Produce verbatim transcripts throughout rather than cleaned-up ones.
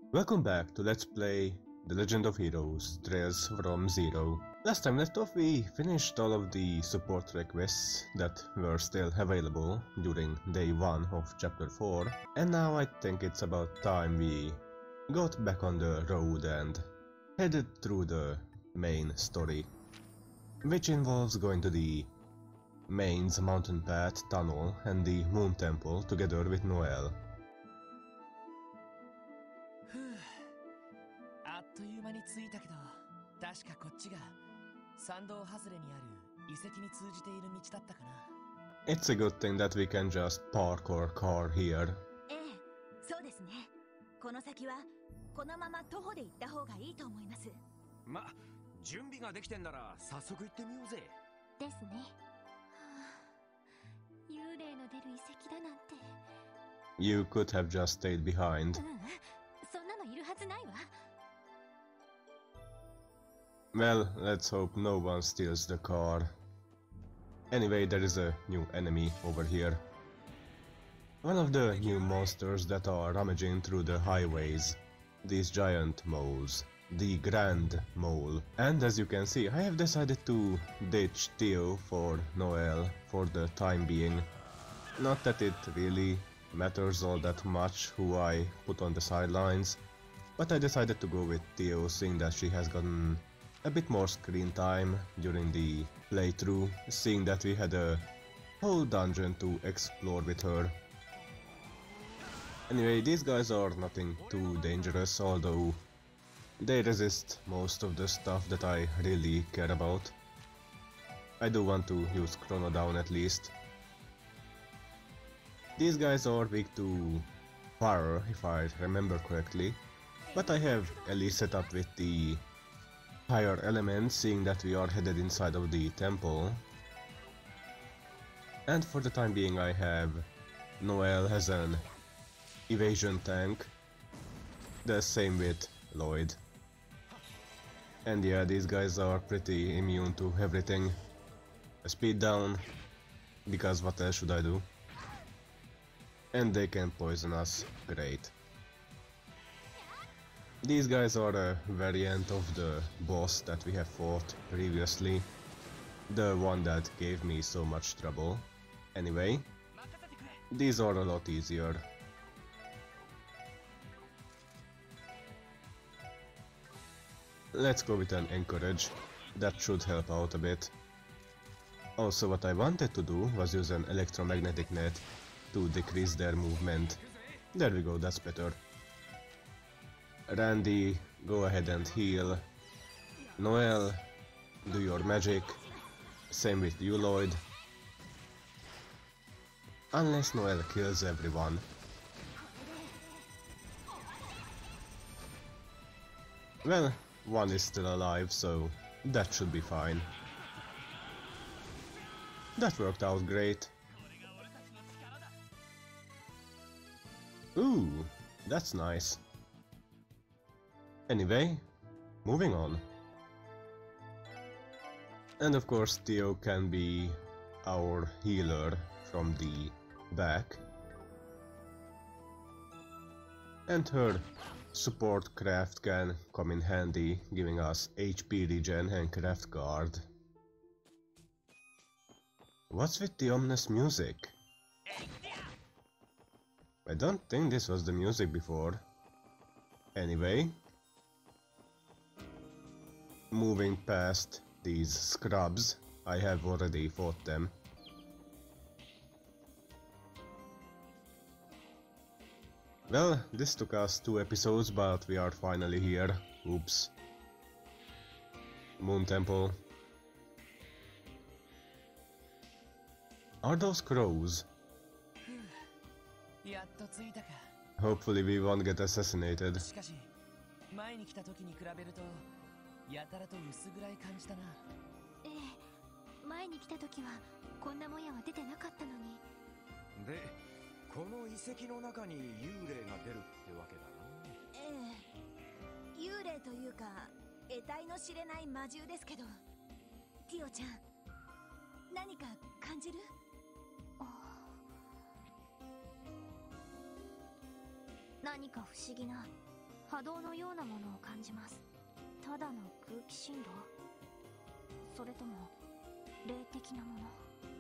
Welcome back to Let's Play The Legend of Heroes, Trails from Zero. Last time left off we finished all of the support requests that were still available during day one of chapter four, and now I think it's about time we got back on the road and headed through the main story, which involves going to the Main's Mountain Path Tunnel and the Moon Temple together with Noelle. あっという間に着いたけど、確かこっちが山道外れにある遺跡に通じている道だったかな。 It's a good thing that we can just park our car here. ええ、そうですね。この先はこのまま徒歩で行った方がいいと思います。 ま、準備ができてんなら早速行ってみようぜ。 ですね。幽霊の出る遺跡だなんて。 You could have just stayed behind. うん、そんなのいるはずないわ。 Well, let's hope no one steals the car. Anyway, there is a new enemy over here. One of the new monsters that are rummaging through the highways. These giant moles. The Grand Mole. And as you can see, I have decided to ditch Theo for Noelle for the time being. Not that it really matters all that much who I put on the sidelines, but I decided to go with Theo, seeing that she has gotten a bit more screen time during the playthrough, seeing that we had a whole dungeon to explore with her. Anyway, these guys are nothing too dangerous, although they resist most of the stuff that I really care about. I do want to use Chrono Down at least. These guys are weak to fire, if I remember correctly, but I have Ellie set up with the higher elements, seeing that we are headed inside of the temple. And for the time being I have Noelle as an evasion tank. The same with Lloyd. And yeah, these guys are pretty immune to everything. Speed down, because what else should I do? And they can poison us, great. These guys are a variant of the boss that we have fought previously. The one that gave me so much trouble. Anyway, these are a lot easier. Let's go with an Encourage. That should help out a bit. Also, what I wanted to do was use an electromagnetic net to decrease their movement. There we go, that's better. Randy, go ahead and heal. Noelle, do your magic. Same with you, Lloyd. Unless Noelle kills everyone. Well, one is still alive, so that should be fine. That worked out great. Ooh, that's nice. Anyway, moving on. And of course Theo can be our healer from the back. And her support craft can come in handy, giving us H P regen and craft guard. What's with the ominous music? I don't think this was the music before. Anyway, moving past these scrubs, I have already fought them. Well, this took us two episodes, but we are finally here. Oops. Moon Temple. Are those crows? Hopefully we won't get assassinated. 前に来た時に比べるとやたらと薄暗い感じだな。 ええ、前に来た時はこんなもやは出てなかったのに。 で、この遺跡の中に幽霊が出るってわけだな。 ええ、幽霊というか得体の知れない魔獣ですけど、ティオちゃん、何か感じる？ 何か不思議な波動のようなものを感じます。ただの空気振動、それとも霊的なもの。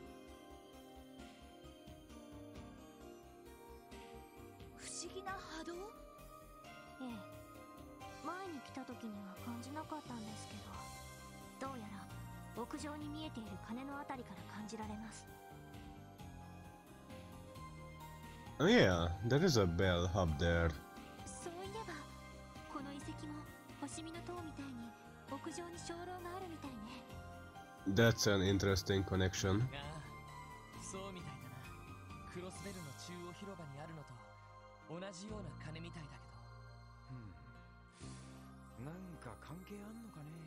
不思議な波動？ ええ、前に来た時には感じなかったんですけど、どうやら屋上に見えている鐘のあたりから感じられます。 Oh yeah, there is a bell up there. そういえばこの遺跡も星見の塔みたいに屋上に鐘楼があるみたいね。 That's an interesting connection. ああ、そうみたいだな。クロスベルの中央広場にあるのと同じような鐘みたいだけど。 うん、なんか関係あんのかね。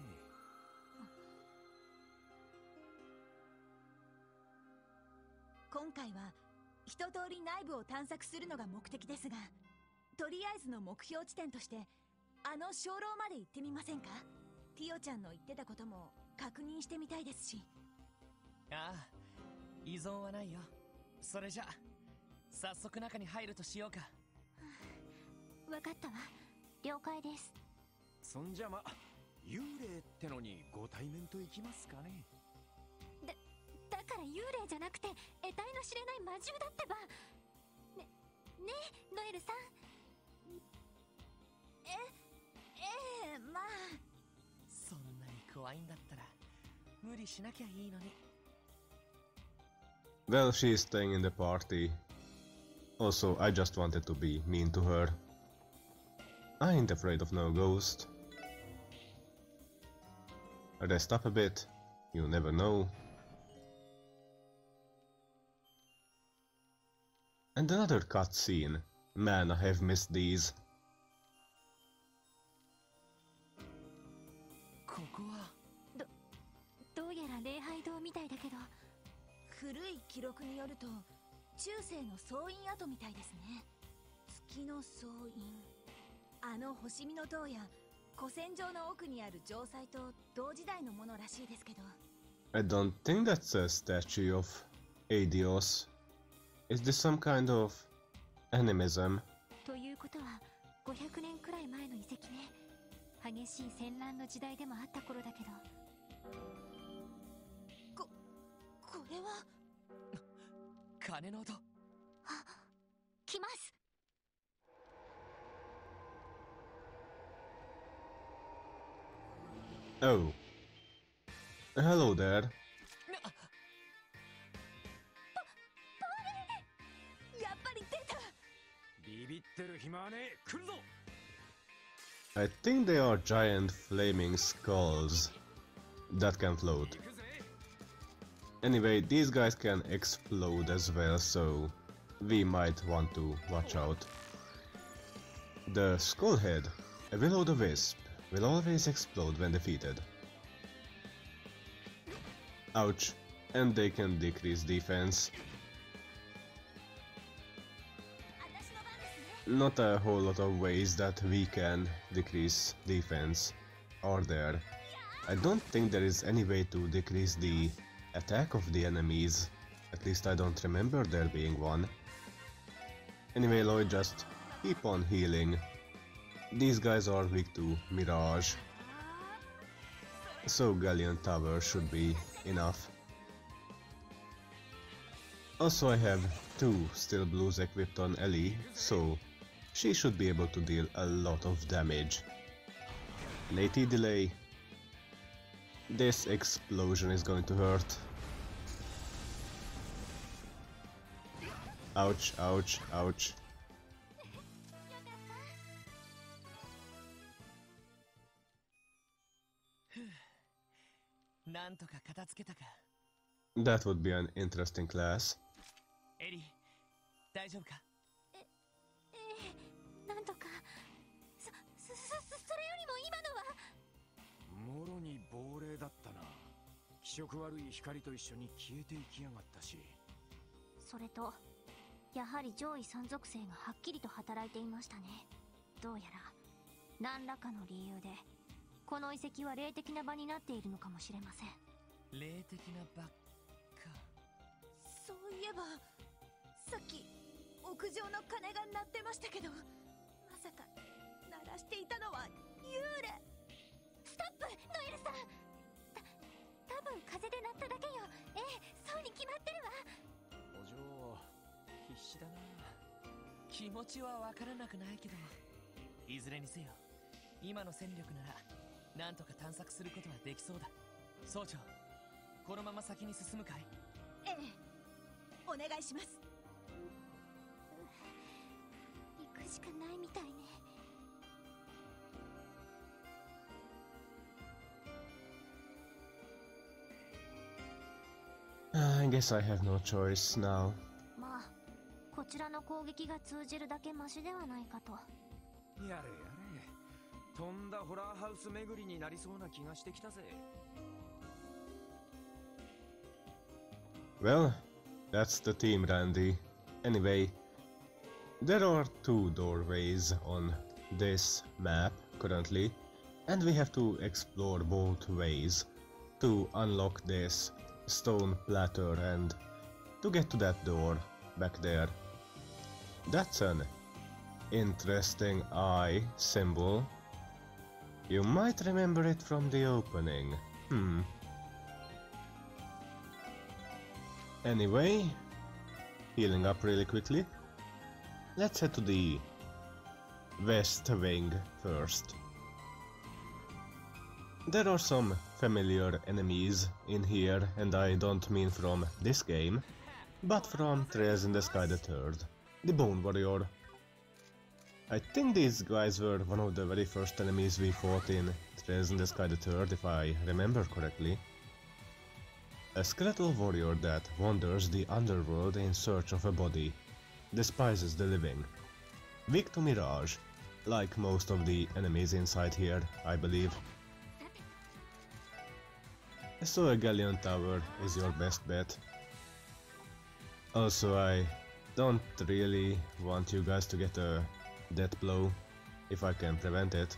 今回は一通り内部を探索するのが目的ですが、とりあえずの目標地点としてあの鐘楼まで行ってみませんか？ティオちゃんの言ってたことも確認してみたいですし。 ああ、依存はないよ。それじゃ早速中に入るとしようか。 わかったわ、了解です。 そんじゃま、幽霊ってのにご対面といきますかね。 だだから幽霊じゃなくて得体の知れない魔獣だってば。ねねえノエルさん。 えええまあ。 そんなに怖いんだったら無理しなきゃいいのに。 Well, she's staying in the party. Also, I just wanted to be mean to her. I ain't afraid of no ghost. Rest up a bit, you never know. And another cutscene. Man, I have missed these. ここはどうやら礼拝堂みたいだけど。 古い記録によると中世の総院跡みたいですね。月の総院、あの星見の塔や古戦場の奥にある城塞と同時代のものらしいですけど。 I don't think that's a statue of Aidios. Is this some kind of animism? ということはごひゃくねんくらい前の遺跡ね。激しい戦乱の時代でもあった頃だけど。 ここれは鐘の音。 あ、来ます。 Oh. Hello there. やっぱり出た。 ビビってる暇はねえ、来るぞ。 I think they are giant flaming skulls that can float. 行くぜ。 Anyway, these guys can explode as well, so we might want to watch out. The Skullhead, a will-o'-the-wisp, will always explode when defeated. Ouch. And they can decrease defense. 私の番ですね。 Not a whole lot of ways that we can decrease defense, are there? I don't think there is any way to decrease the attack of the enemies. At least I don't remember there being one. Anyway, Lloyd, just keep on healing. These guys are weak to Mirage. So Galleon Tower should be enough. Also, I have two Steel Blues equipped on Ellie, so she should be able to deal a lot of damage. An AT delay. This explosion is going to hurt. Ouch, ouch, ouch. なんとか片付けたか。 That would be an interesting class. エリー、大丈夫か？ ええ、なんとか。そ、そ、そ、それよりも今のは。 もろに亡霊だったな。気色悪い光と一緒に消えていきやがったし。 それとやはり上位三属性がはっきりと働いていましたね。どうやら何らかの理由でこの遺跡は霊的な場になっているのかもしれません。 霊的な場か。 そういえばさっき屋上の鐘が鳴ってましたけど、まさか鳴らしていせてなっただけよ。ええ、そうに決まってるわ。 お嬢、必死だな。 気持ちはわからなくないけど、いずれにせよ今の戦力ならなんとか探索することはできそうだ。総長、このまま先に進むかい？ ええ、お願いします。 行くしかないみたいね。 I guess I have no choice now. まあこちらの攻撃が通じるだけマシではないかと。 やれやれ、とんだホラーハウス巡りになりそうな気がしてきたぜ。 Well, that's the team, Randy. Anyway, there are two doorways on this map currently, and we have to explore both ways to unlock this stone platter and to get to that door back there. That's an interesting eye symbol. You might remember it from the opening. Hmm. Anyway, healing up really quickly. Let's head to the west wing first. There are some familiar enemies in here, and I don't mean from this game, but from Trails in the Sky the Third, the Bone Warrior. I think these guys were one of the very first enemies we fought in Trails in the Sky the Third, if I remember correctly. A skeletal warrior that wanders the underworld in search of a body, despises the living, weak to mirage, like most of the enemies inside here, I believe. So a Galleon Tower is your best bet. Also, I don't really want you guys to get a death blow, if I can prevent it.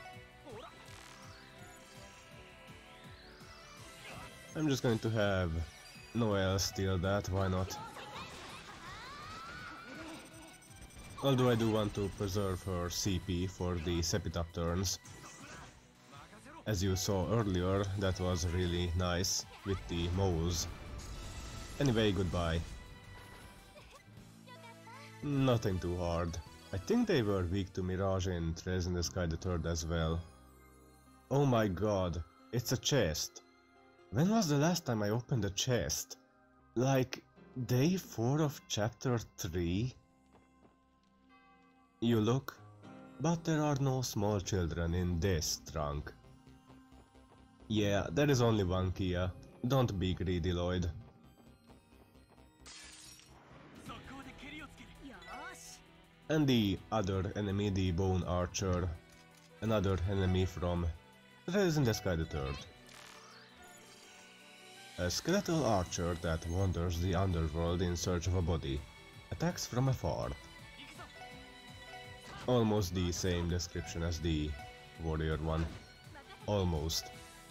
I'm just going to have Noelle steal that, why not? Although I do want to preserve her C P for the Sepitap turns. As you saw earlier, that was really nice with the moles. Anyway, goodbye. Nothing too hard. I think they were weak to Mirage in Trails in the Sky the Third as well. Oh my god, it's a chest. When was the last time I opened a chest? Like, day four of chapter three? You look, but there are no small children in this trunk. Yeah, there is only one Kia. Don't be greedy, Lloyd. And the other enemy, the Bone Archer. Another enemy from Trails in the Sky the Third. A skeletal archer that wanders the underworld in search of a body. Attacks from afar. Almost the same description as the warrior one. Almost.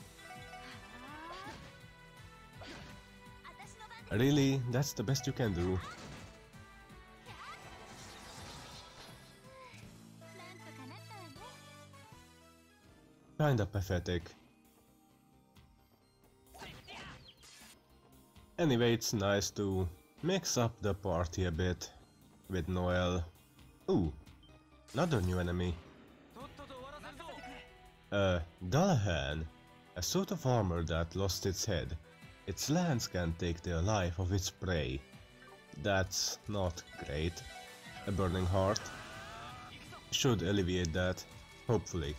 Really? That's the best you can do? Kinda pathetic. Anyway, it's nice to mix up the party a bit with Noelle. Ooh, another new enemy. Uh, Dullahan, a suit of armor that lost its head. Its lance can take the life of its prey. That's not great. A burning heart should alleviate that, hopefully.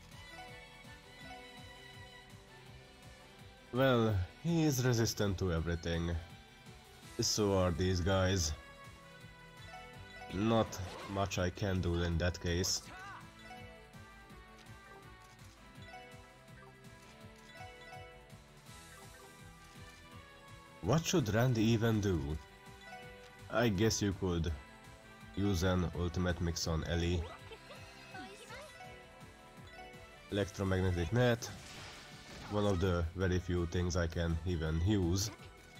Well, he is resistant to everything. So are these guys. Not much I can do in that case. What should Randy even do? I guess you could use an ultimate mix on Ellie. Electromagnetic net. One of the very few things I can even use.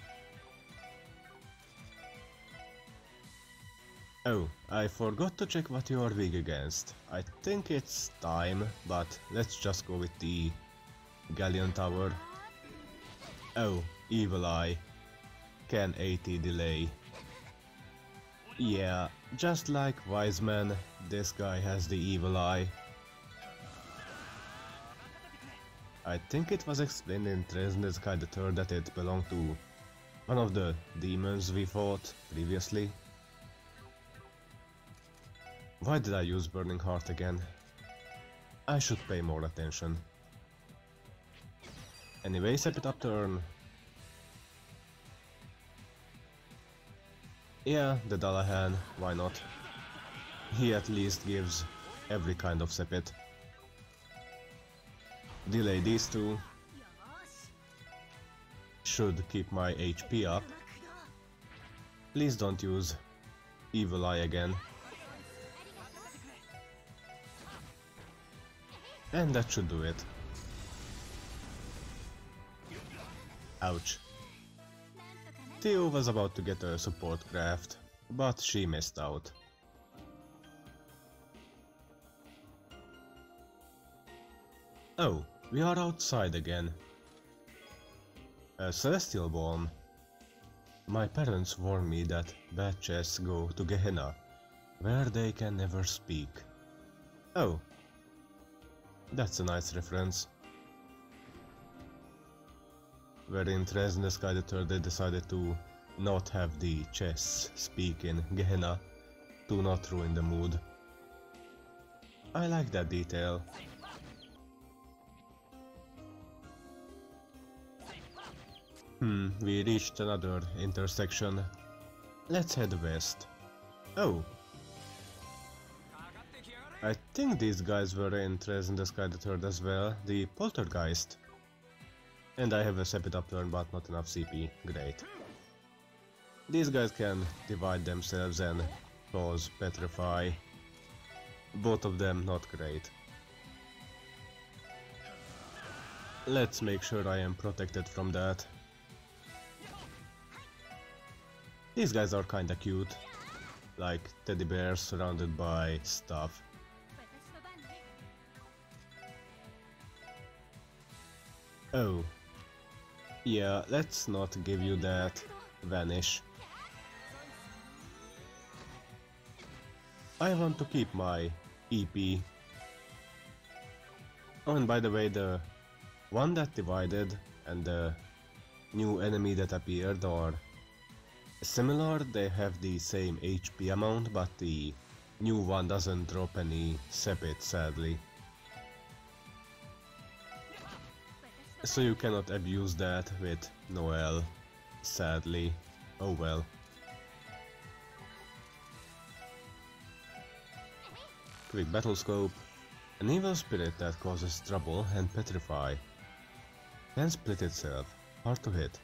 Oh, I forgot to check what you are weak against. I think it's time, but let's just go with the Galleon Tower. Oh, Evil Eye. Can eighty delay. Yeah, just like Wiseman, this guy has the Evil Eye. I think it was explained in Trails in the Sky the Third that it belonged to one of the demons we fought previously. Why did I use Burning Heart again? I should pay more attention. Anyway, step it up turn. Yeah, the Dullahan, why not? He at least gives every kind of Sepit. Delay these two. Should keep my H P up. Please don't use Evil Eye again. And that should do it. Ouch. Theo was about to get a support craft, but she missed out. Oh, we are outside again. A Celestial Balm. My parents warned me that bad chests go to Gehenna, where they can never speak. Oh, that's a nice reference. Where in Trails in the Sky the Third they decided to not have the chests speak in Gehenna to not ruin the mood. I like that detail. Hmm, we reached another intersection. Let's head west. Oh. I think these guys were in Trails in the Sky the Third as well, the Poltergeist. And I have a Sepit upturn but not enough C P, great. These guys can divide themselves and cause Petrify. Both of them not great. Let's make sure I am protected from that. These guys are kinda cute, like teddy bears surrounded by stuff. Oh. Yeah, let's not give you that. Vanish. I want to keep my E P. Oh, and by the way, the one that divided and the new enemy that appeared are similar. They have the same H P amount, but the new one doesn't drop any Sepit, sadly. So you cannot abuse that with Noelle, sadly. Oh well. Quick battle scope. An evil spirit that causes trouble and petrify. Can split itself. Hard to hit.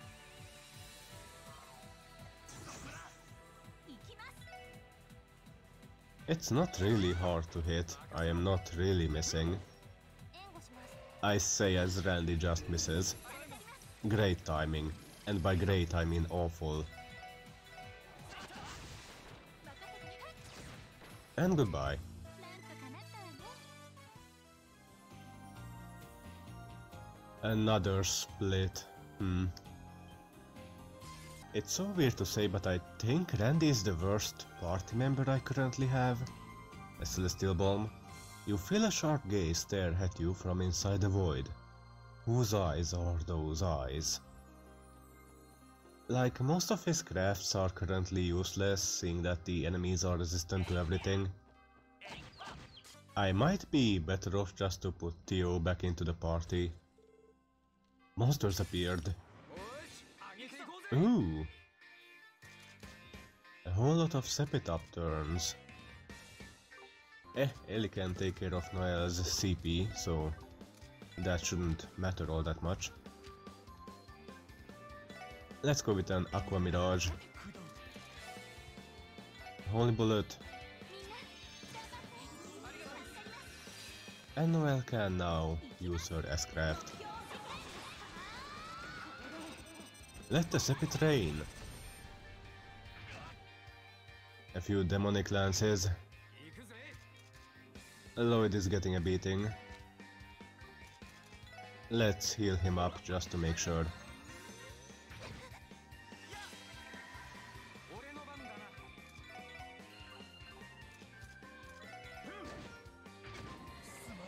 It's not really hard to hit. I am not really missing. I say as Randy just misses. Great timing. And by great I mean awful. And goodbye. Another split. Hmm. It's so weird to say, but I think Randy is the worst party member I currently have. A Celestial Balm. You feel a sharp gaze stare at you from inside the void. Whose eyes are those eyes? Like, most of his crafts are currently useless, seeing that the enemies are resistant to everything. I might be better off just to put Theo back into the party. Monsters appeared. Ooh! A whole lot of Sepit upturns. Eh, Ellie can take care of Noelle's C P, so that shouldn't matter all that much. Let's go with an Aqua Mirage. Holy Bullet. And Noelle can now use her S-Craft. Let the Sepit rain. A few demonic lances. Lloyd is getting a beating. Let's heal him up just to make sure.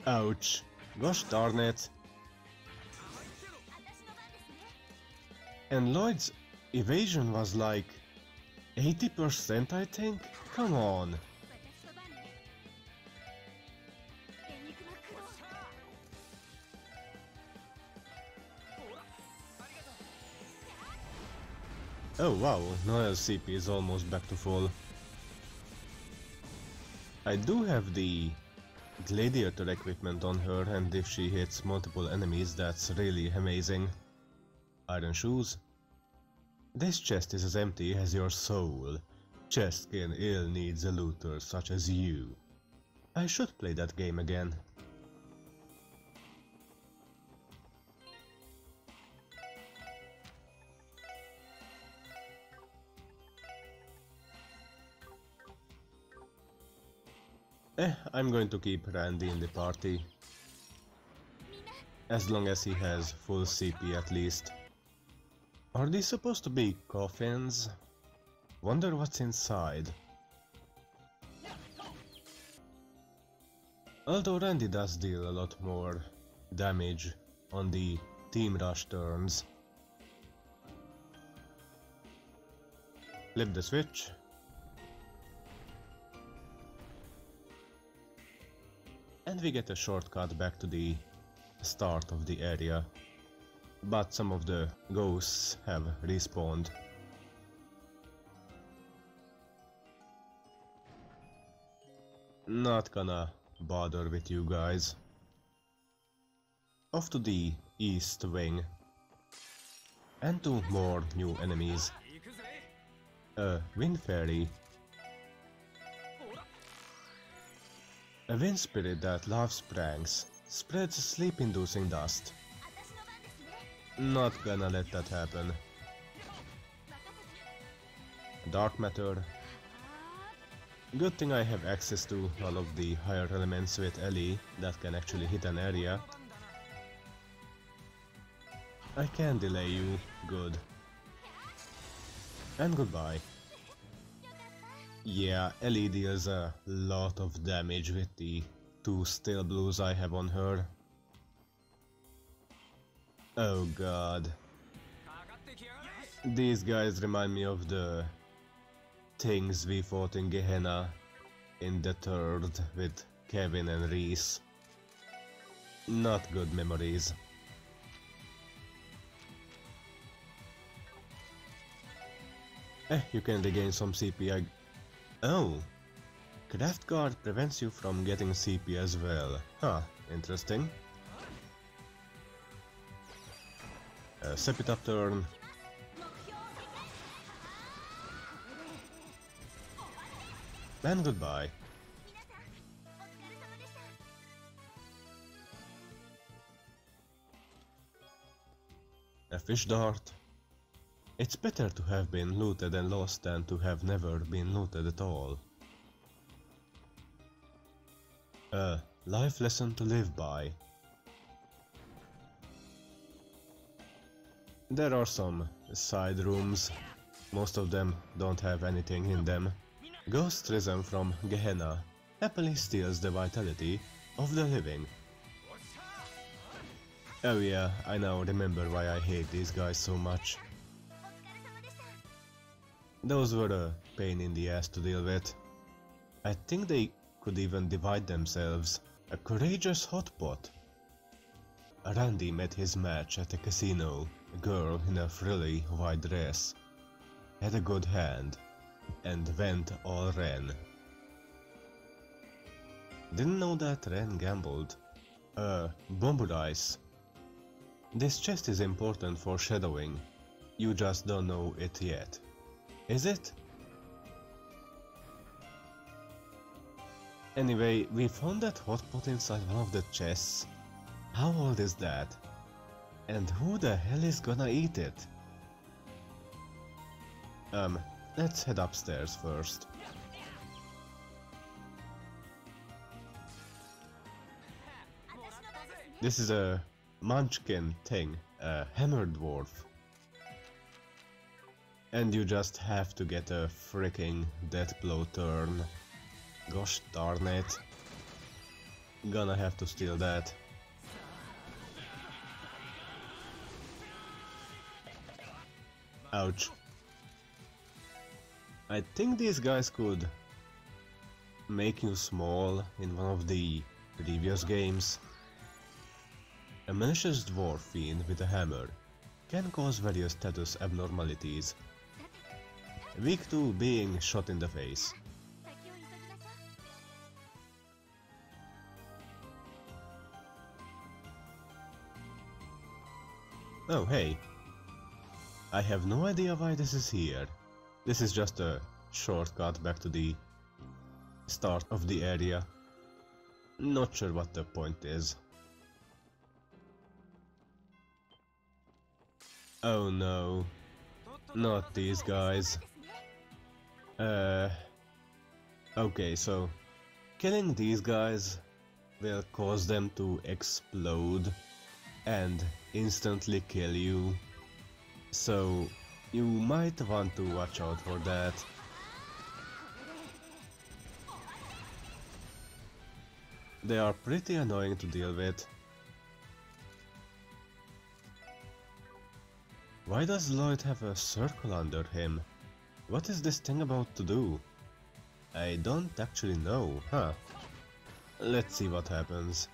Ouch. Gosh darn it. And Lloyd's evasion was like eighty percent, I think? Come on. Oh wow, Noel's C P is almost back to full. I do have the gladiator equipment on her, and if she hits multiple enemies, that's really amazing. Iron shoes. This chest is as empty as your soul. Chestkin ill needs a looter such as you. I should play that game again. Eh, I'm going to keep Randy in the party. As long as he has full C P at least. Are these supposed to be coffins? Wonder what's inside. Although Randy does deal a lot more damage on the team rush turns. Flip the switch. And we get a shortcut back to the start of the area. But some of the ghosts have respawned. Not gonna bother with you guys. Off to the east wing. And to more new enemies. A wind fairy. A wind spirit that loves pranks, spreads sleep-inducing dust. Not gonna let that happen. Dark matter. Good thing I have access to all of the higher elements with Ellie that can actually hit an area. I can delay you, good. And goodbye. Yeah, Ellie deals a lot of damage with the two steel blues I have on her. Oh god. These guys remind me of the things we fought in Gehenna in the third with Kevin and Reese. Not good memories. Eh, you can regain some C P. I Oh, Craft Guard prevents you from getting C P as well. Huh, interesting. Uh, step it up turn. And goodbye. A fish dart. It's better to have been looted and lost than to have never been looted at all. A life lesson to live by. There are some side rooms. Most of them don't have anything in them. Ghost risen from Gehenna happily steals the vitality of the living. Oh yeah, I now remember why I hate these guys so much. Those were a pain in the ass to deal with. I think they could even divide themselves. A courageous hotpot. Randy met his match at a casino. A girl in a frilly white dress. Had a good hand. And went all Ren. Didn't know that Ren gambled. Uh, Bomb Dice. This chest is important for shadowing. You just don't know it yet. Is it? Anyway, we found that hotpot inside one of the chests. How old is that? And who the hell is gonna eat it? Um, let's head upstairs first. This is a munchkin thing, a hammer dwarf. And you just have to get a freaking death blow turn. Gosh darn it. Gonna have to steal that. Ouch. I think these guys could make you small in one of the previous games. A malicious dwarf fiend with a hammer can cause various status abnormalities, weak to being shot in the face. Oh hey, I have no idea why this is here. This is just a shortcut back to the start of the area. Not sure what the point is. Oh no, not these guys. Uh, okay, so killing these guys will cause them to explode and instantly kill you. So you might want to watch out for that. They are pretty annoying to deal with. Why does Lloyd have a circle under him? What is this thing about to do? I don't actually know, huh? Let's see what happens.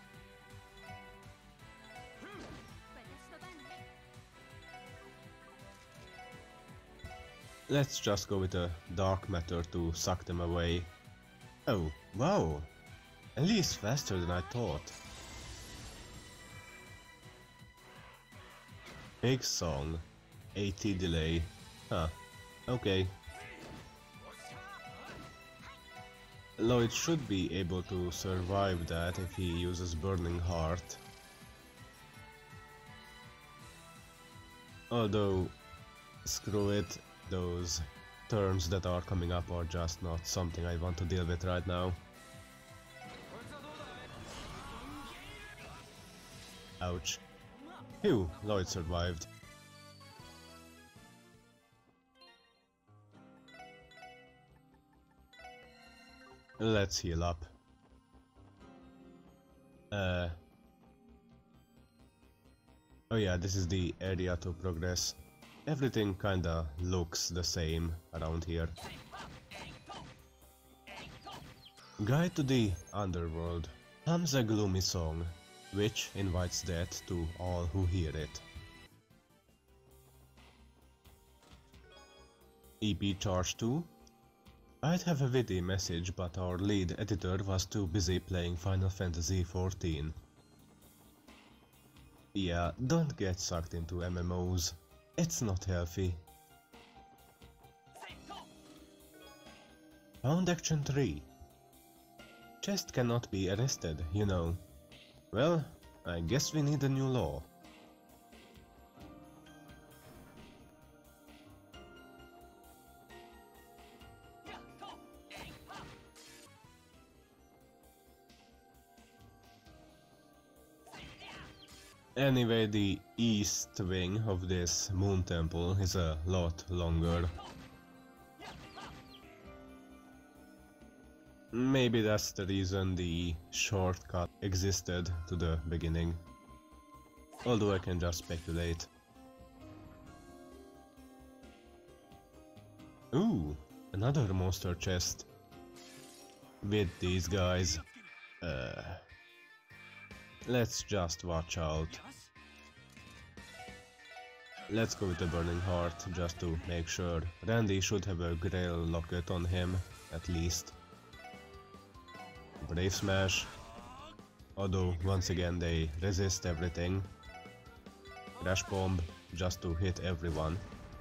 Let's just go with a dark matter to suck them away. Oh, wow! At least faster than I thought. Big song. eighty delay. Huh. Okay. Lloyd should be able to survive that if he uses Burning Heart. Although, screw it, those turns that are coming up are just not something I want to deal with right now. Ouch. Phew, Lloyd survived. Let's heal up. Uh... Oh yeah, this is the area to progress. Everything kinda looks the same around here. Guide to the Underworld hums a gloomy song, which invites death to all who hear it. E P Charge two. I'd have a witty message, but our lead editor was too busy playing Final Fantasy fourteen. Yeah, don't get sucked into M M Os. It's not healthy. Found Action three. Chest cannot be arrested, you know. Well, I guess we need a new law. Anyway, the east wing of this moon temple is a lot longer. Maybe that's the reason the shortcut existed to the beginning. Although I can just speculate. Ooh, another monster chest. With these guys. Uh, let's just watch out. Let's go with the Burning Heart, just to make sure. Randy should have a Grail Locket on him, at least. Brave Smash. Although, once again, they resist everything. Crash Bomb, just to hit everyone.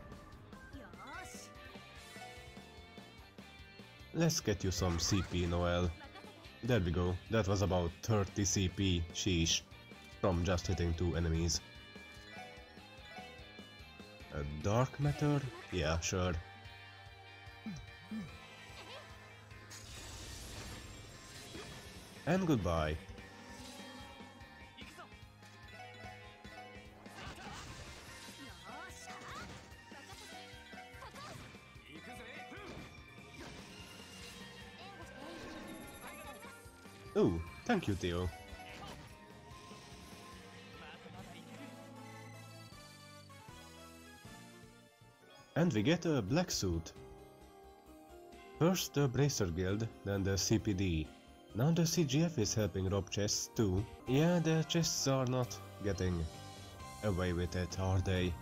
Let's get you some C P, Noel. There we go, that was about thirty C P, sheesh, from just hitting two enemies. A Dark Matter? Yeah, sure. And goodbye. Ooh, thank you, Theo. And we get a black suit. First the Bracer Guild, then the C P D. Now the C G F is helping rob chests too. Yeah, the chests are not getting away with it, are they?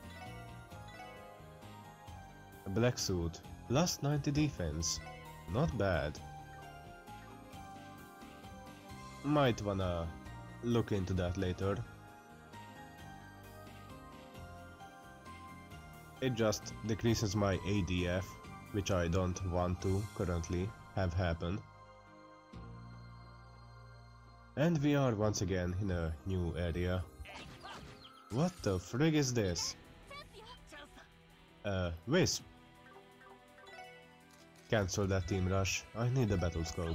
A black suit, plus ninety defense. Not bad. Might wanna look into that later. It just decreases my A D F, which I don't want to currently have happen. And we are once again in a new area. What the frig is this? Uh, Wisp. Cancel that team rush, I need a battle scope.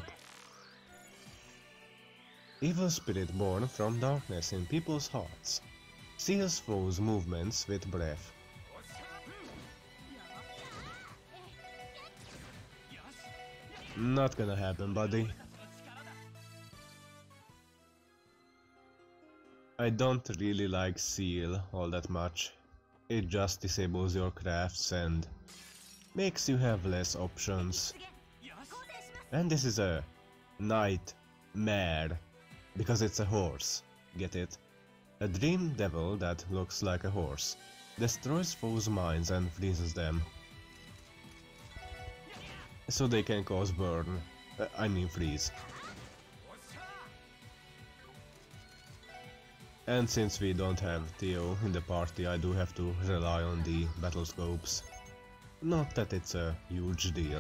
Evil spirit born from darkness in people's hearts. Seals foes' movements with breath. Not gonna happen, buddy. I don't really like Seal all that much. It just disables your crafts and makes you have less options. And this is a nightmare, because it's a horse. Get it? A dream devil that looks like a horse. Destroys foes' minds and freezes them. So they can cause burn. Uh, I mean freeze. And since we don't have Theo in the party, I do have to rely on the battle scopes. Not that it's a huge deal.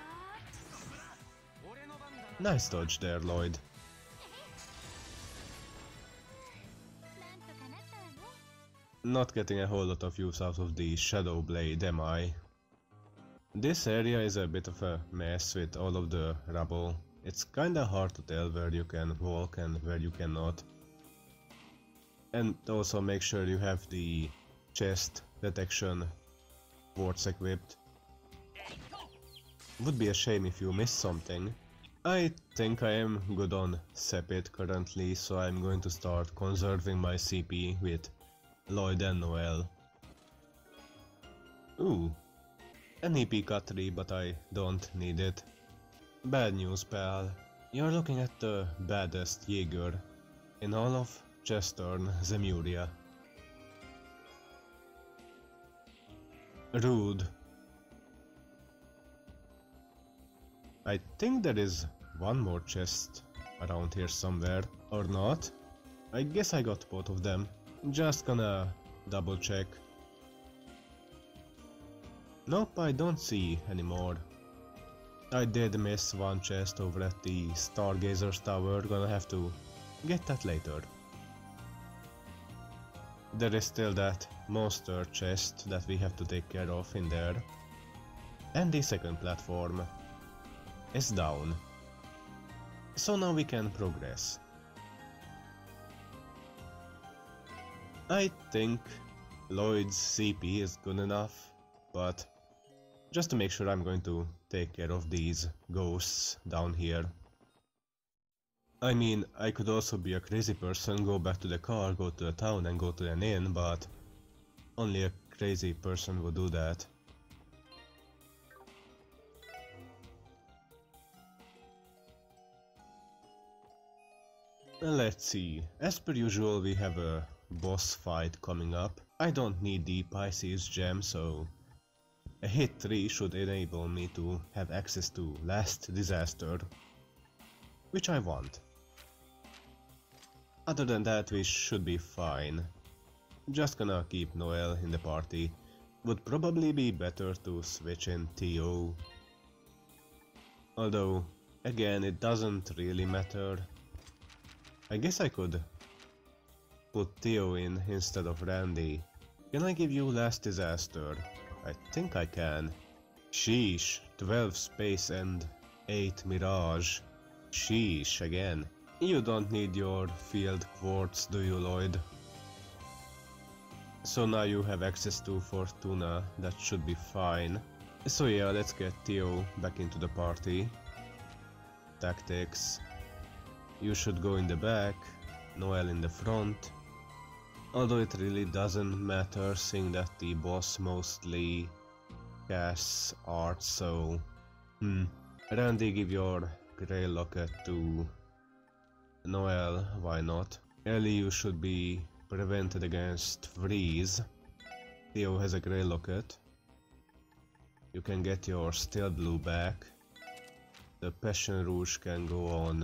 Nice dodge there, Lloyd. Not getting a whole lot of use out of the Shadow Blade, am I? This area is a bit of a mess with all of the rubble. It's kinda hard to tell where you can walk and where you cannot. And also make sure you have the chest detection wards equipped. Would be a shame if you miss something. I think I am good on Sepit currently, so I'm going to start conserving my C P with Lloyd and Noel. Ooh, an E P Cutlery, but I don't need it. Bad news, pal. You're looking at the baddest Jaeger in all of Chestern Zemuria. Rude. I think there is one more chest around here somewhere, or not? I guess I got both of them. Just gonna double check. Nope, I don't see anymore. I did miss one chest over at the Stargazer's Tower, gonna have to get that later. There is still that monster chest that we have to take care of in there. And the second platform is down. So now we can progress. I think Lloyd's C P is good enough, but just to make sure, I'm going to take care of these ghosts down here. I mean, I could also be a crazy person, go back to the car, go to the town and go to an inn, but only a crazy person would do that. Let's see, as per usual we have a boss fight coming up. I don't need the Pisces gem, so a hit three should enable me to have access to Last Disaster, which I want. Other than that, we should be fine. Just gonna keep Noel in the party. Would probably be better to switch in Theo. Although, again, it doesn't really matter. I guess I could put Theo in instead of Randy. Can I give you Last Disaster? I think I can. Sheesh, twelve Space and eight Mirage. Sheesh again. You don't need your field quartz, do you, Lloyd? So now you have access to Fortuna, that should be fine. So yeah, let's get Theo back into the party. Tactics. You should go in the back, Noel in the front. Although it really doesn't matter, seeing that the boss mostly casts art, so... Hmm. Randy, give your grey locket to Noel, why not? Ellie, you should be prevented against freeze. Theo has a grey locket. You can get your steel blue back. The Passion Rouge can go on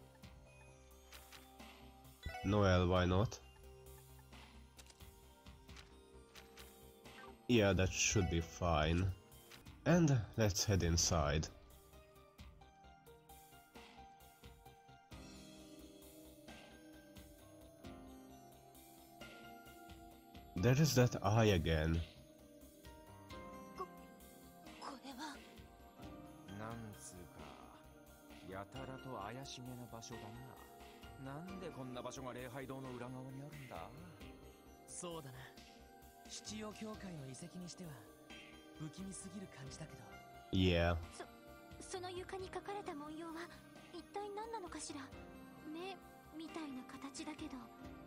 Noel, why not? Yeah, that should be fine. And let's head inside. There is that eye again. これはなんつうか、やたらと怪しげな場所だな。なんでこんな場所が礼拝堂の裏側にあるんだ？ そうだな。七葉教会の遺跡にしては不気味すぎる感じだけど。 Yeah. そ、その床に描かれた文様は一体何なのかしら。目みたいな形だけど。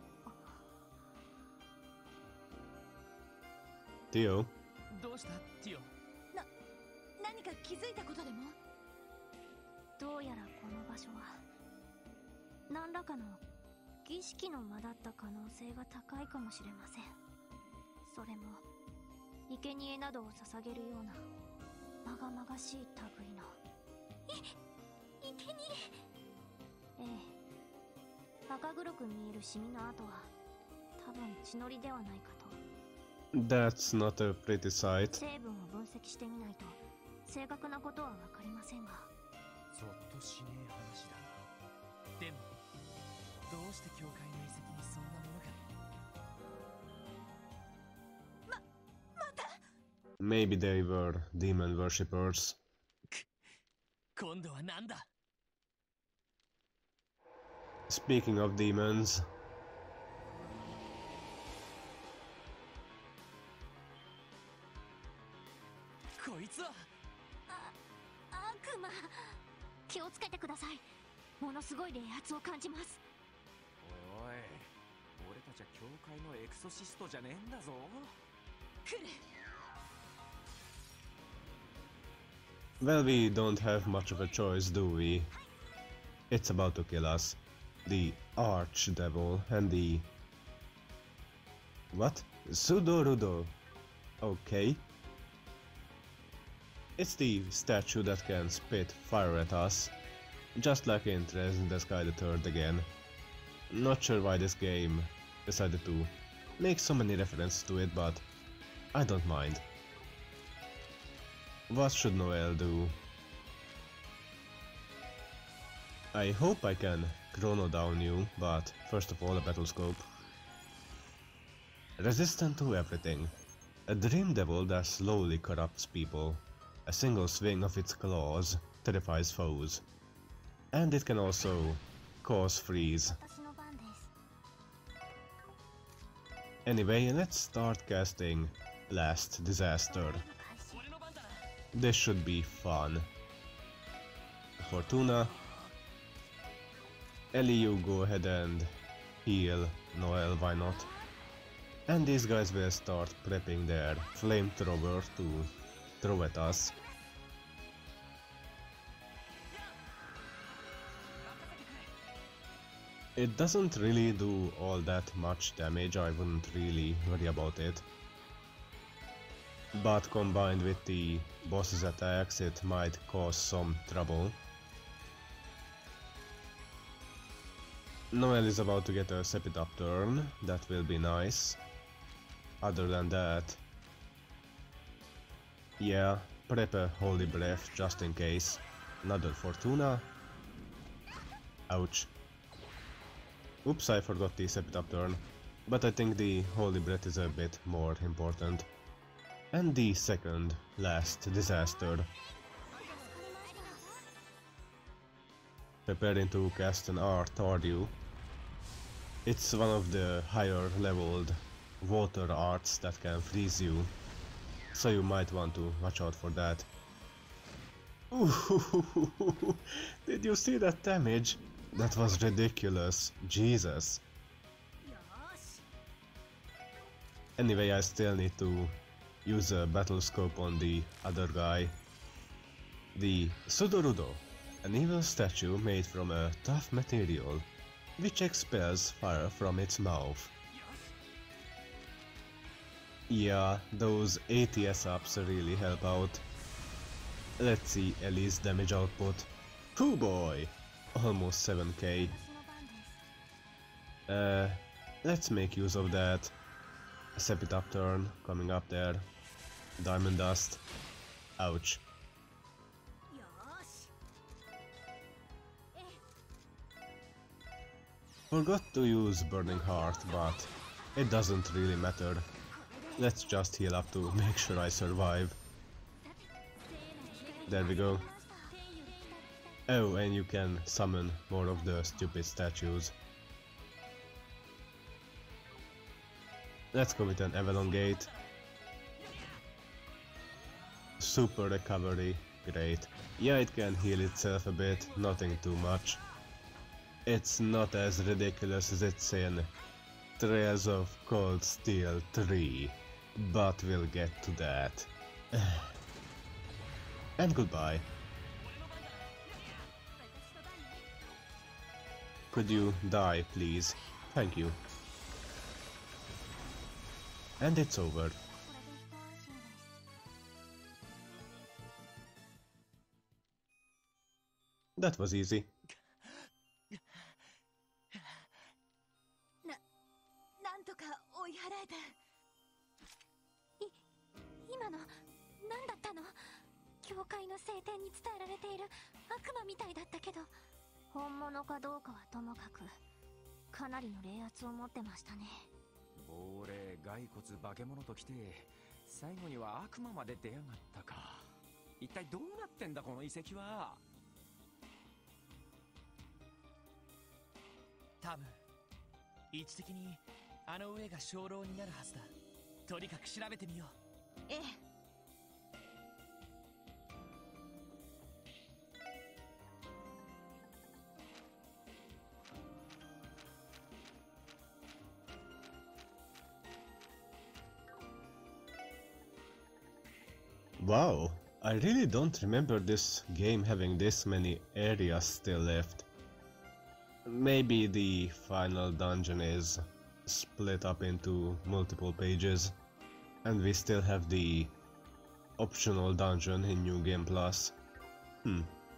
Theo? どうしたティオ？ な、何か気づいたことでも？ どうやらこの場所は何らかの儀式の間だった可能性が高いかもしれません。それも生贄などを捧げるようなまがまがしい類の。い、生贄？ええ、赤黒く見えるシミの跡は多分血のりではないかと。 That's not a pretty sight. 成分を分析してみないと正確なことはわかりませんが。 ゾッとしねえ話だな。でもどうして教会の遺跡にそんなものが？ ま、また。 Maybe they were demon worshippers. 今度はなんだ？ Speaking of demons. こいつは悪魔。気をつけてください。ものすごい冷圧を感じます。 おい、俺たちは教会のエクソシストじゃねえんだぞ。 来る。 Well, we don't have much of a choice, do we? It's about to kill us. The Archdevil and the... What? Pseudo-Rudo. Okay. It's the statue that can spit fire at us, just like in Resident the Sky the Third again. Not sure why this game decided to make so many references to it, but I don't mind. What should Noel do? I hope I can chrono down you, but first of all a battle scope. Resistant to everything. A dream devil that slowly corrupts people. A single swing of its claws terrifies foes. And it can also cause freeze. Anyway, let's start casting Last Disaster. This should be fun. Fortuna. Ellie, you go ahead and heal Noel, why not? And these guys will start prepping their flamethrower to throw at us. It doesn't really do all that much damage, I wouldn't really worry about it. But combined with the boss's attacks, it might cause some trouble. Noel is about to get a Sepit upturn, that will be nice. Other than that... Yeah, prep a Holy Breath just in case. Another Fortuna. Ouch. Oops, I forgot the Sepit upturn. But I think the Holy Breath is a bit more important. And the second Last Disaster. Preparing to cast an art, are you? It's one of the higher leveled water arts that can freeze you. So you might want to watch out for that. Ooh, did you see that damage? That was ridiculous. Jesus. Anyway, I still need to use a battle scope on the other guy. The Sudorudo, an evil statue made from a tough material, which expels fire from its mouth. Yeah, those A T S ups really help out. Let's see Ellie's damage output. Hoo boy! Almost seven K. Uh, let's make use of that. Sepit turn coming up there. Diamond Dust. Ouch. Forgot to use Burning Heart, but it doesn't really matter. Let's just heal up to make sure I survive. There we go. Oh, and you can summon more of the stupid statues. Let's go with an Avalon Gate. Super recovery, great. Yeah, it can heal itself a bit, nothing too much. It's not as ridiculous as it's in Trails of Cold Steel three, but we'll get to that. And goodbye. Could you die, please? Thank you. And it's over. That was easy. な、なんとか追い払えた。い、今の、何だったの？教会の聖典に伝えられている悪魔みたいだったけど。 本物かどうかはともかく、かなりの冷圧を持ってましたね。 亡霊、骸骨、化け物ときて、最後には悪魔まで出やがったか。一体どうなってんだこの遺跡は。 多分位置的にあの上が鐘楼になるはずだ。とにかく調べてみよう。 ええ。 Wow, I really don't remember this game having this many areas still left. Maybe the final dungeon is split up into multiple pages, and we still have the optional dungeon in New Game Plus. Hmm.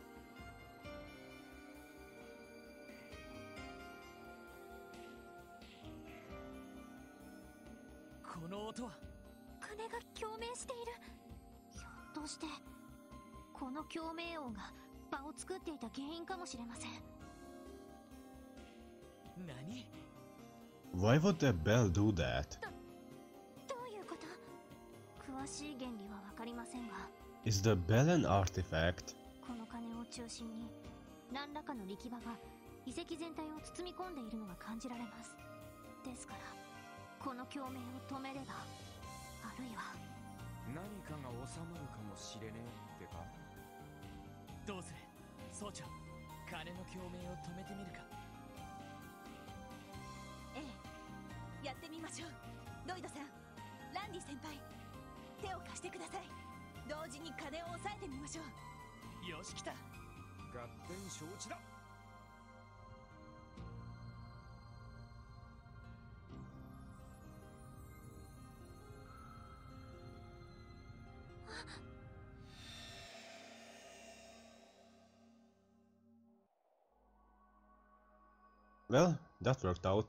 この音は鐘が共鳴している。ひょっとしてこの共鳴音が場を作っていた原因かもしれません。 何？ Why would the bell do that? どういうこと？詳しい原理はわかりませんが。 Is the bell an artifact? この鐘を中心に何らかの力場が遺跡全体を包み込んでいるのが感じられます。ですからこの共鳴を止めれば、あるいは何かが収まるかもしれねえってか。 どうする総長、鐘の共鳴を止めてみるか。 ええ、やってみましょう。ロイドさん、ランディ先輩、手を貸してください。同時に鐘を押さえてみましょう。 よし、来た。 合点承知だ。 Well, that worked out.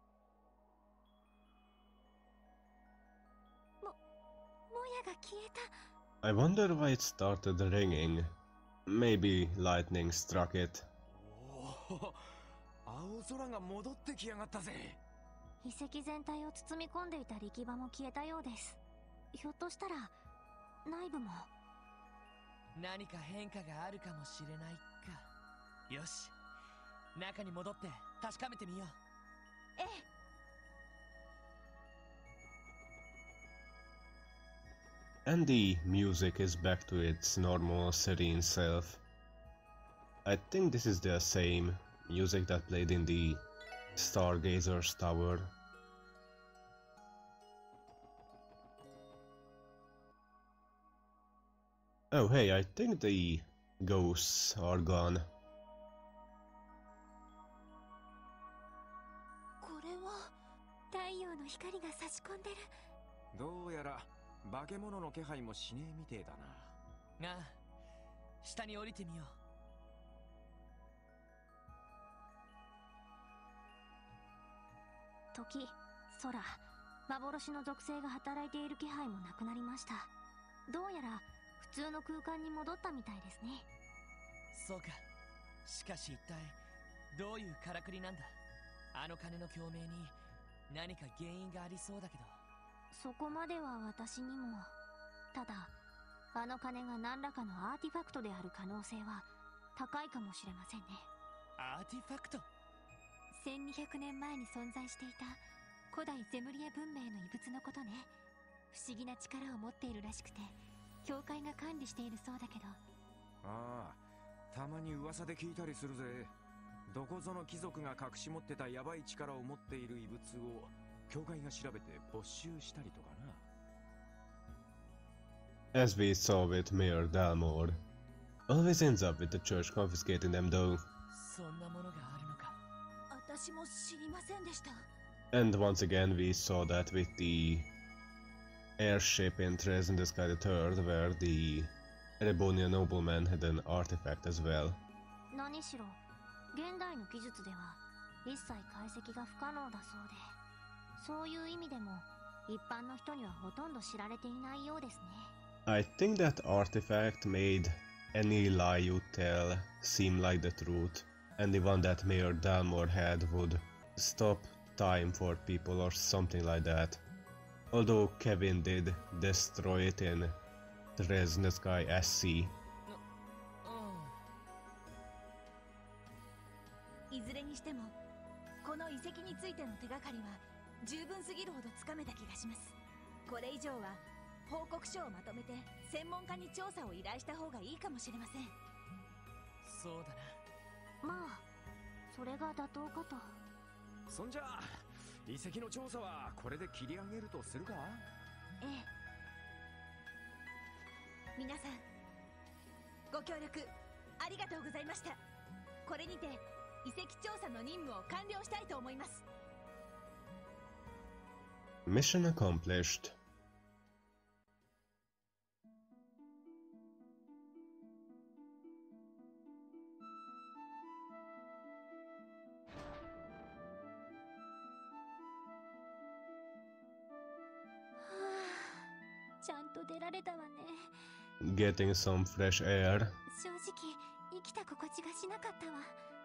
も、もやが消えた。 I wonder why it started ringing. Maybe lightning struck it. おお、青空が戻ってきやがったぜ。 遺跡全体を包み込んでいた力場も消えたようです。ひょっとしたら内部も何か変化があるかもしれないか。よし、中に戻って確かめてみよう。 ええ。 And the music is back to its normal serene self. I think this is the same music that played in the Stargazer's Tower. Oh, hey, I think the ghosts are gone. これは太陽の光が差し込んでる。 どうやら化け物の気配もしねえみてえだな。 ああ、下に降りてみよう。 時、空、幻の属性が働いている気配もなくなりました。どうやら普通の空間に戻ったみたいですね。 そうか。しかし一体どういうからくりなんだ。あの鐘の共鳴に何か原因がありそうだけど。 そこまでは私にも。ただあの鐘が何らかのアーティファクトである可能性は高いかもしれませんね。 アーティファクト。 せんにひゃくねんまえに存在していた古代ゼムリア文明の遺物のことね。不思議な力を持っているらしくて教会が管理しているそうだけど。 ああ、たまに噂で聞いたりするぜ。どこぞの貴族が隠し持ってたヤバい力を持っている遺物を教会が調べて没収したりとかな。 As we saw with Mayor Dalmor. Always ends up with the church confiscating them though. そんなものがあるのか。 私も知りませんでした。 And once again we saw that with the airship in Tres in the Sky the Third, where the Erebonian nobleman had an artifact as well. 何しろ現代の技術では一切解析が不可能だそうで、そういう意味でも一般の人にはほとんど知られていないようですね。 I think that artifact made any lie you tell seem like the truth, and the one that Mayor Dalmor had would stop time for people or something like that. Although Kevin did destroy it in Tres in the Sky S C. いずれにしてもこの遺跡についての手がかりは十分すぎるほどつかめた気がします。これ以上は報告書をまとめて専門家に調査を依頼した方がいいかもしれません。 そうだな。 まあそれが妥当かと。 そんじゃあ遺跡の調査はこれで切り上げるとするか。 ええ。皆さんご協力ありがとうございました。これにて遺跡調査の任務を完了したいと思います。 Mission accomplished. ちゃんと出られたわね。 Getting some fresh air. 正直生きた心地がしなかったわ。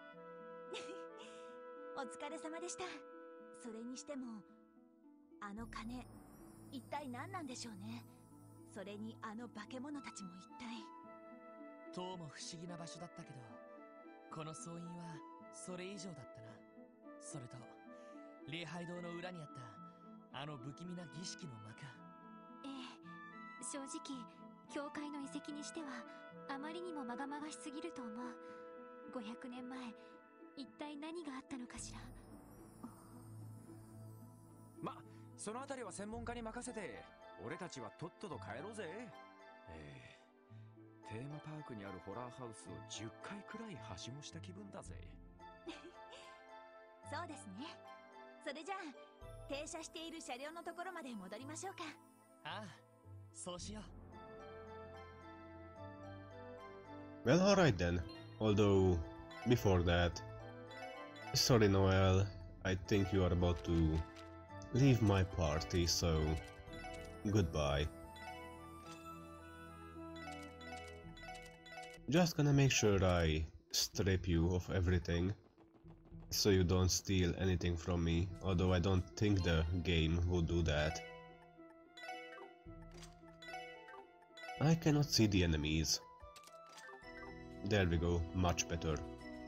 お疲れ様でした。それにしてもあの鐘一体何なんでしょうね。それにあの化け物たちも一体。 どうも不思議な場所だったけど、この総員はそれ以上だったな。それと礼拝堂の裏にあったあの不気味な儀式の間か。 ええ、正直教会の遺跡にしてはあまりにもまがまがしすぎると思う。ごひゃくねんまえ一体何があったのかしら。 ま、そのあたりは専門家に任せて俺たちはとっとと帰ろうぜ。ええ、テーマパークにあるホラーハウスをじゅっかいくらいはしごした気分だぜ。 そうですね。それじゃあ停車している車両のところまで戻りましょうか。 ああ、そうしよう。 Well, alright then. Although, before that... Sorry, Noel. I think you are about to leave my party, so... Goodbye. Just gonna make sure I strip you of everything, so you don't steal anything from me, although I don't think the game would do that. I cannot see the enemies. There we go, much better.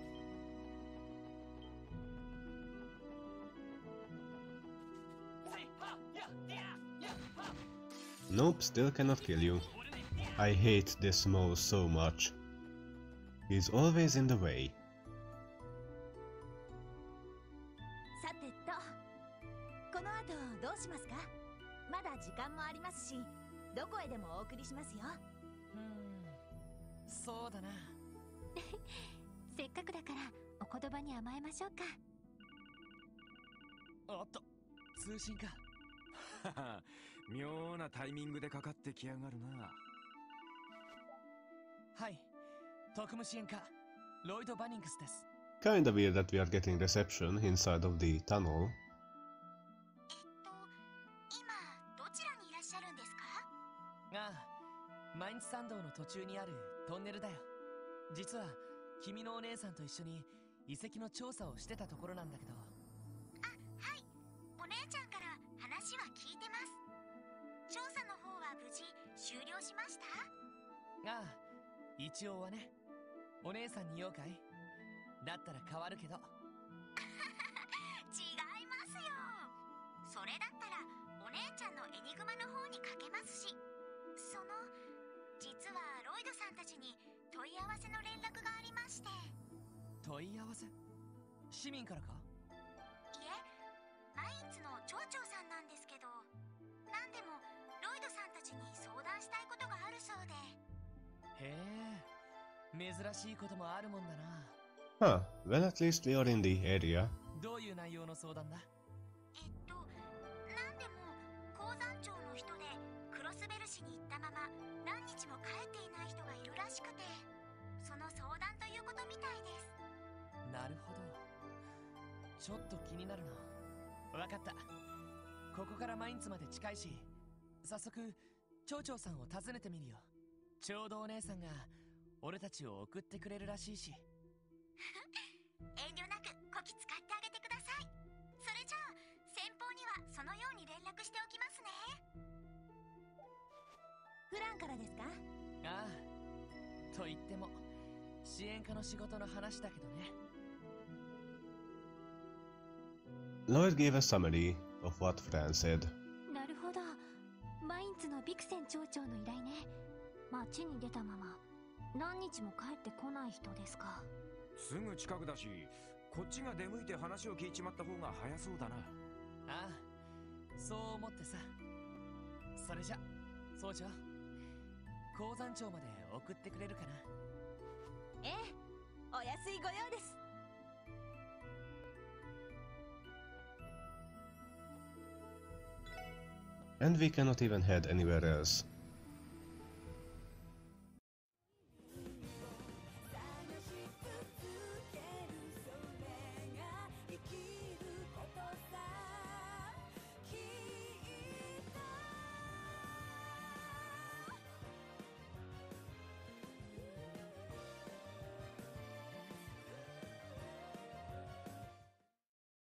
Nope, still cannot kill you. I hate this mole so much. He's always in the way. さてと、この後どうしますか？まだ時間もありますし、どこへでもお送りしますよ。 うーんそうだな。 せっかくだからお言葉に甘えましょうか。 おっと、通信か。 妙なタイミングでかかってきやがるな。 はい、特務支援課ロイド・バニングスです。 Kinda weird that we are getting reception inside of the tunnel. えっと今どちらにいらっしゃるんですか？ ああ、マインツ山道の途中にあるトンネルだよ。実は君のお姉さんと一緒に遺跡の調査をしてたところなんだけど。 あ、はい、お姉ちゃんから話は聞いてます。調査の方は無事終了しました？ ああ、一応はね。お姉さんに言おうかい？だったら変わるけど。 違いますよ。それだったらお姉ちゃんのエニグマの方にかけますし、その実はロイドさんたちに問い合わせの連絡がありまして。 問い合わせ？市民からか？ いえ、マインツの町長さんなんですけど、なんでもロイドさんたちに相談したいことがあるそうで。 へえ、珍しいこともあるもんだな。 Huh, well at least we are in the area. どういう内容の相談だ？ えっと、なんでも鉱山町の人でクロスベル市に行ったまま何日も帰っていない人がいるらしくて、その相談ということみたいです。 なるほど。ちょっと気になるな。わかった。ここからマインツまで近いし、早速町長さんを訪ねてみるよ。ちょうどお姉さんが俺たちを送ってくれるらしいし。 遠慮なくこき使ってあげてください。それじゃあ先方にはそのように連絡しておきますね。フランからですか？ ああ、と言っても支援課の仕事の話だけどね。 Lloyd gave a summary of what Fran said. なるほど、マインツのビクセン町長の依頼ね。町に出たまま何日も帰ってこない人ですか。 すぐ近くだし、こっちが出向いて話を聞いちまった方が早そうだな。 ああ、そう思ってさ。それじゃ総長、鉱山町まで送ってくれるかな？ ええ、お安いご用です。 And we cannot even head anywhere else.